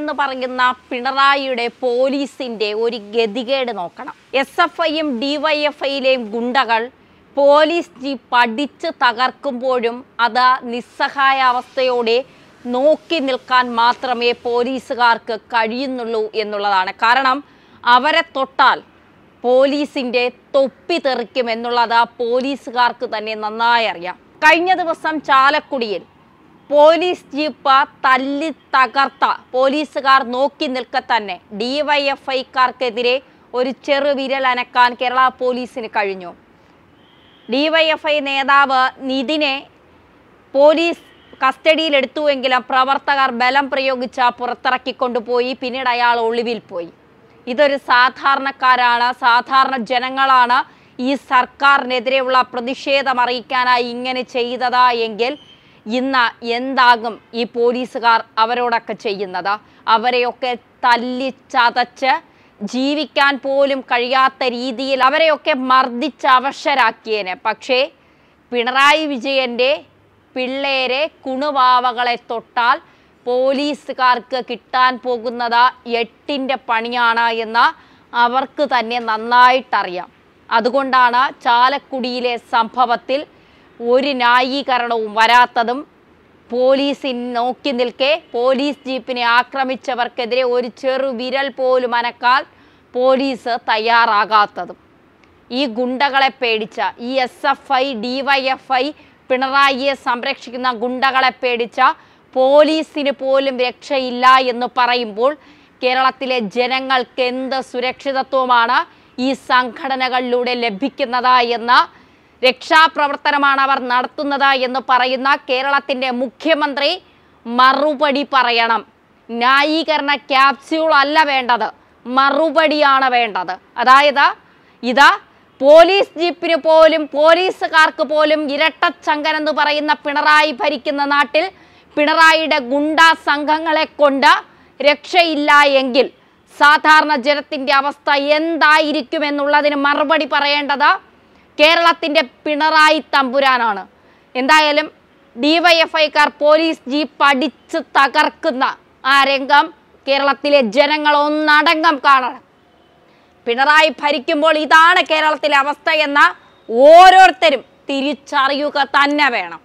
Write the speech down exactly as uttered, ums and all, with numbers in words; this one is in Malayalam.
എന്ന് പറയുന്ന പിണറായിയുടെ പോലീസിന്റെ ഒരു ഗതികേട് നോക്കണം. എസ് എഫ് ഐയും ഡിവൈഎഫ്ഐയിലെയും ഗുണ്ടകൾ പോലീസ് ജീപ്പ് അടിച്ച് തകർക്കുമ്പോഴും അത് നിസ്സഹായ അവസ്ഥയോടെ നോക്കി നിൽക്കാൻ മാത്രമേ പോലീസുകാർക്ക് കഴിയുന്നുള്ളൂ എന്നുള്ളതാണ്. കാരണം അവരെ തൊട്ടാൽ പോലീസിന്റെ തൊപ്പി തെറിക്കും എന്നുള്ളത് പോലീസുകാർക്ക് തന്നെ നന്നായി അറിയാം. കഴിഞ്ഞ ദിവസം ചാലക്കുടിയിൽ പോലീസ് ജീപ്പ് തല്ലി തകർത്ത പോലീസുകാർ നോക്കി നിൽക്കെ തന്നെ ഡിവൈഎഫ്ഐക്കാർക്കെതിരെ ഒരു ചെറുവിരൽ അനക്കാൻ കേരള പോലീസിന് കഴിഞ്ഞു. ഡിവൈഎഫ്ഐ നേതാവ് നിതിനെ പോലീസ് കസ്റ്റഡിയിലെടുത്തുവെങ്കിലും പ്രവർത്തകർ ബലം പ്രയോഗിച്ച് പുറത്തിറക്കിക്കൊണ്ടുപോയി. പിന്നീട് അയാൾ ഒളിവിൽ പോയി. ഇതൊരു സാധാരണക്കാരാണ്, സാധാരണ ജനങ്ങളാണ് ഈ സർക്കാരിനെതിരെയുള്ള പ്രതിഷേധം അറിയിക്കാനായി ഇങ്ങനെ ചെയ്തതാ എങ്കിൽ ഇന്ന് എന്താകും ഈ പോലീസുകാർ അവരോടൊക്കെ ചെയ്യുന്നത്? അവരെയൊക്കെ തല്ലി ചതച്ച് ജീവിക്കാൻ പോലും കഴിയാത്ത രീതിയിൽ അവരെയൊക്കെ മർദ്ദിച്ച് അവശരാക്കിയേനെ. പക്ഷേ പിണറായി വിജയൻ്റെ പിള്ളേരെ കുണുവാവകളെ തൊട്ടാൽ പോലീസുകാർക്ക് കിട്ടാൻ പോകുന്നത് എട്ടിൻ്റെ പണിയാണ് എന്ന് അവർക്ക് തന്നെ നന്നായിട്ടറിയാം. അതുകൊണ്ടാണ് ചാലക്കുടിയിലെ സംഭവത്തിൽ ഒരു ന്യായീകരണവും വരാത്തതും പോലീസിന് നോക്കി നിൽക്കെ പോലീസ് ജീപ്പിനെ ആക്രമിച്ചവർക്കെതിരെ ഒരു ചെറു വിരൽ പോലും അനക്കാൻ പോലീസ് തയ്യാറാകാത്തതും. ഈ ഗുണ്ടകളെ പേടിച്ച ഈ എസ് എഫ് ഐ ഡിവൈഎഫ്ഐ പിണറായിയെ സംരക്ഷിക്കുന്ന ഗുണ്ടകളെ പേടിച്ച പോലീസിന് പോലും രക്ഷയില്ല എന്ന് പറയുമ്പോൾ കേരളത്തിലെ ജനങ്ങൾക്ക് എന്ത് സുരക്ഷിതത്വമാണ് ഈ സംഘടനകളിലൂടെ ലഭിക്കുന്നത് എന്ന രക്ഷാപ്രവർത്തനമാണ് അവർ നടത്തുന്നത് എന്ന് പറയുന്ന കേരളത്തിൻ്റെ മുഖ്യമന്ത്രി മറുപടി പറയണം. ന്യായീകരണ ക്യാപ്സ്യൂൾ അല്ല വേണ്ടത്, മറുപടിയാണ് വേണ്ടത്. അതായത് ഇത് പോലീസ് ജീപ്പിന് പോലും പോലീസുകാർക്ക് പോലും ഇരട്ടച്ചങ്കൻ എന്ന് പറയുന്ന പിണറായി ഭരിക്കുന്ന നാട്ടിൽ പിണറായിയുടെ ഗുണ്ടാ സംഘങ്ങളെ കൊണ്ട് രക്ഷയില്ല എങ്കിൽ സാധാരണ ജനത്തിൻ്റെ അവസ്ഥ എന്തായിരിക്കുമെന്നുള്ളതിന് മറുപടി പറയേണ്ടത് കേരളത്തിൻ്റെ പിണറായി തമ്പുരാനാണ്. എന്തായാലും ഡിവൈഎഫ്ഐക്കാർ പോലീസ് ജീപ്പ് അടിച്ച് തകർക്കുന്ന ആ രംഗം കേരളത്തിലെ ജനങ്ങൾ ഒന്നടങ്കം കാണണം. പിണറായി ഭരിക്കുമ്പോൾ ഇതാണ് കേരളത്തിലെ അവസ്ഥ എന്ന ഓരോരുത്തരും തിരിച്ചറിയുക തന്നെ വേണം.